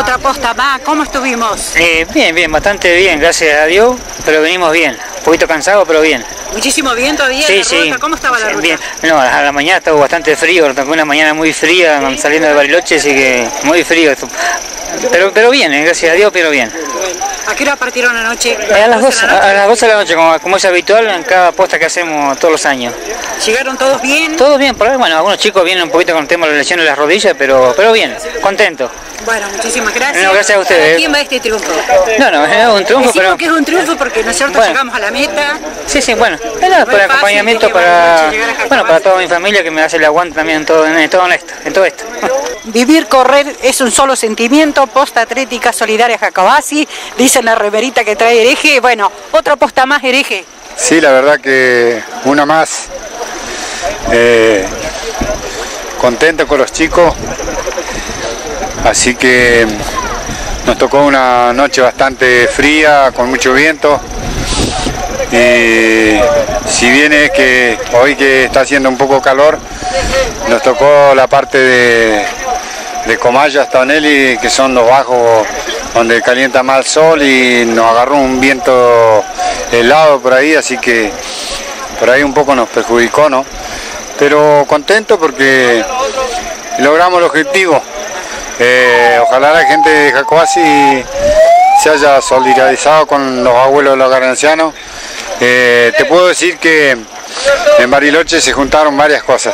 Otra posta más, ¿cómo estuvimos? Bien, bastante bien, gracias a Dios, pero venimos bien. Un poquito cansado, pero bien. ¿Muchísimo viento había Sí, en la sí. ruta? ¿Cómo estaba la ruta? Bien. No, a la mañana estuvo bastante frío, fue una mañana muy fría, saliendo de Bariloche, así que muy frío. Pero bien, gracias a Dios, pero bien. ¿A qué hora partieron anoche? A las 12 de la noche, como es habitual en cada posta que hacemos todos los años. ¿Llegaron todos bien? Todos bien, por ahí, bueno, algunos chicos vienen un poquito con el tema de la lesión de las rodillas, pero bien, contento. Bueno, muchísimas gracias. No, gracias a ustedes. ¿Para quién va este triunfo? No, es un triunfo, Decimos pero... que es un triunfo porque, ¿no es cierto?, Bueno. llegamos a la meta. Sí, bueno, era por acompañamiento para toda mi familia que me hace el aguante también en todo esto. Vivir, correr es un solo sentimiento, posta atlética solidaria Jacobasi, dice en la remerita que trae Hereje. Bueno, otra posta más, Hereje. Sí, la verdad que una más. Contento con los chicos, así que nos tocó una noche bastante fría, con mucho viento. Y si bien es que hoy que está haciendo un poco calor, nos tocó la parte de Comaya hasta Onelli, que son los bajos donde calienta más el sol, y nos agarró un viento helado por ahí, así que por ahí un poco nos perjudicó, ¿no? Pero contento porque logramos el objetivo. Ojalá la gente de Jacobasi se haya solidarizado con los abuelos de los garnancianos. Te puedo decir que en Bariloche se juntaron varias cosas.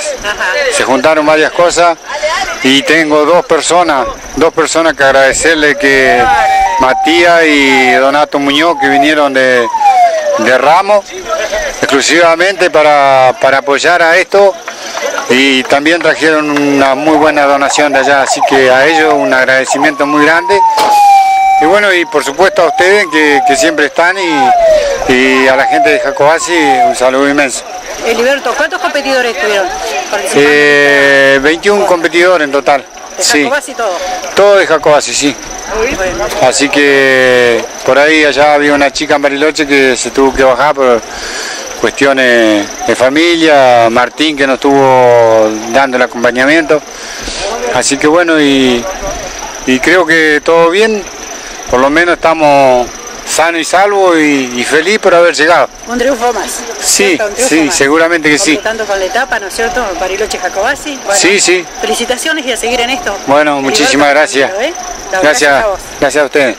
Y tengo dos personas que agradecerle, que Matías y Donato Muñoz, que vinieron de Ramos exclusivamente para apoyar a esto, y también trajeron una muy buena donación de allá, así que a ellos un agradecimiento muy grande. Y bueno, y por supuesto a ustedes que siempre están, y a la gente de Jacobasi un saludo inmenso. Heriberto, ¿cuántos competidores estuvieron participando? 21 competidores en total. ¿De Jacobasi todo? Todo de Jacobasi, sí. Bueno. Así que por ahí allá había una chica en Bariloche que se tuvo que bajar por cuestiones de familia, Martín, que nos estuvo dando el acompañamiento. Así que bueno, y creo que todo bien, por lo menos estamos sano y salvo y feliz por haber llegado. Un triunfo más. Sí, más. seguramente que sí. Completando con la etapa, ¿no es cierto? Bariloche Jacobasi. Bueno, sí. Felicitaciones y a seguir en esto. Bueno, muchísimas gracias. Gracias a ustedes.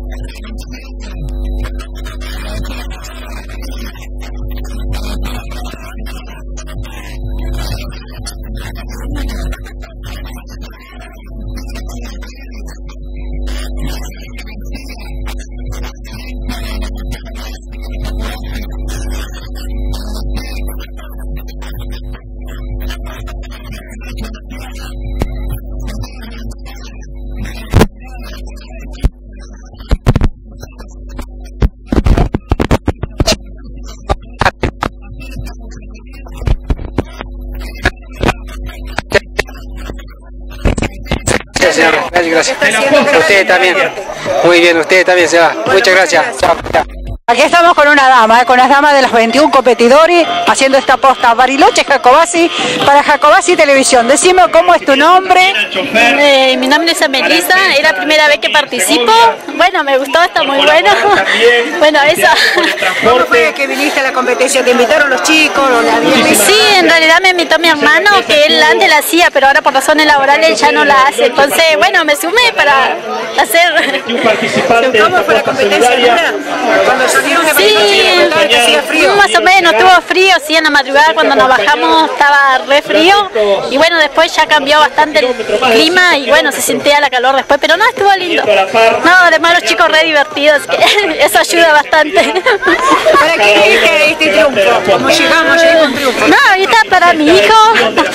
Gracias. Ustedes también. Muy bien, ustedes también se va. Muchas gracias. Chao. Aquí estamos con una dama, con las damas de los 21 competidores, haciendo esta posta Bariloche Jacobasi para Jacobasi Televisión. Decime cómo es tu nombre. Mi nombre es Melissa, es la primera vez que participo. Bueno, me gustó, está muy bueno. Bueno, eso. ¿Cómo fue que viniste a la competencia? ¿Te invitaron los chicos? Sí, en realidad me invitó mi hermano, que él antes la hacía, pero ahora por razones laborales ya no la hace. Entonces, bueno, me sumé para hacer. ¿Cómo fue la competencia? Sí, más o menos, estuvo frío, sí, en la madrugada cuando nos bajamos estaba re frío, y bueno, después ya cambió bastante el clima y bueno, se sentía la calor después, pero no, estuvo lindo. No, además los chicos re divertidos, que eso ayuda bastante. ¿Para qué este triunfo? ¿Cómo llegamos a un triunfo? No, ahorita para mi hijo,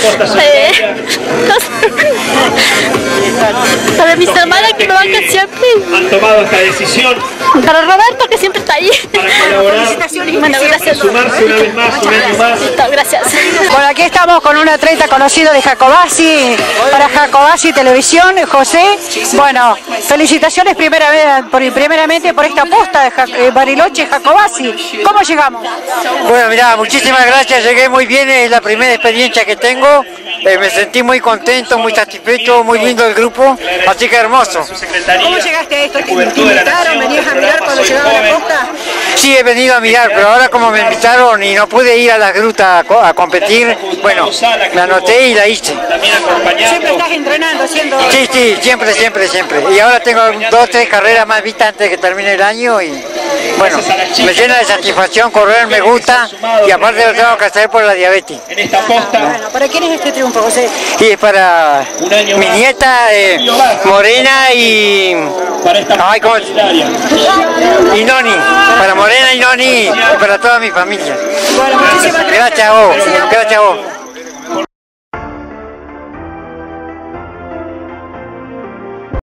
para mis hermanas que me bancan siempre. Han tomado esta decisión. Para Roberto, que siempre está ahí. Felicitaciones. Bueno, gracias. Sumarse una vez más, un año más. Listo, gracias. Bueno, aquí estamos con un atleta conocido de Jacobasi, para Jacobasi Televisión, José. Bueno, felicitaciones primeramente por esta posta de Bariloche Jacobasi. ¿Cómo llegamos? Bueno, mirá, muchísimas gracias, llegué muy bien, es la primera experiencia que tengo me sentí muy contento, muy satisfecho, muy lindo el grupo, así que hermoso. ¿Cómo llegaste a esto? ¿Te invitaron? ¿Venías a mirar cuando llegaba a la costa? Sí, he venido a mirar, pero ahora como me invitaron y no pude ir a la gruta a competir, bueno, me anoté y la hice. ¿Siempre estás entrenando, haciendo...? Sí, sí, siempre. Y ahora tengo 2 o 3 carreras más vistas antes de que termine el año y bueno, me llena de satisfacción, correr me gusta y aparte lo tengo que hacer por la diabetes. Bueno, ¿para quién es este triunfo, José? Y es para mi nieta Morena y... Ay, ¿cómo? Y Noni, para Morena y Noni y para toda mi familia. Bueno, muchísimas gracias. Gracias a vos.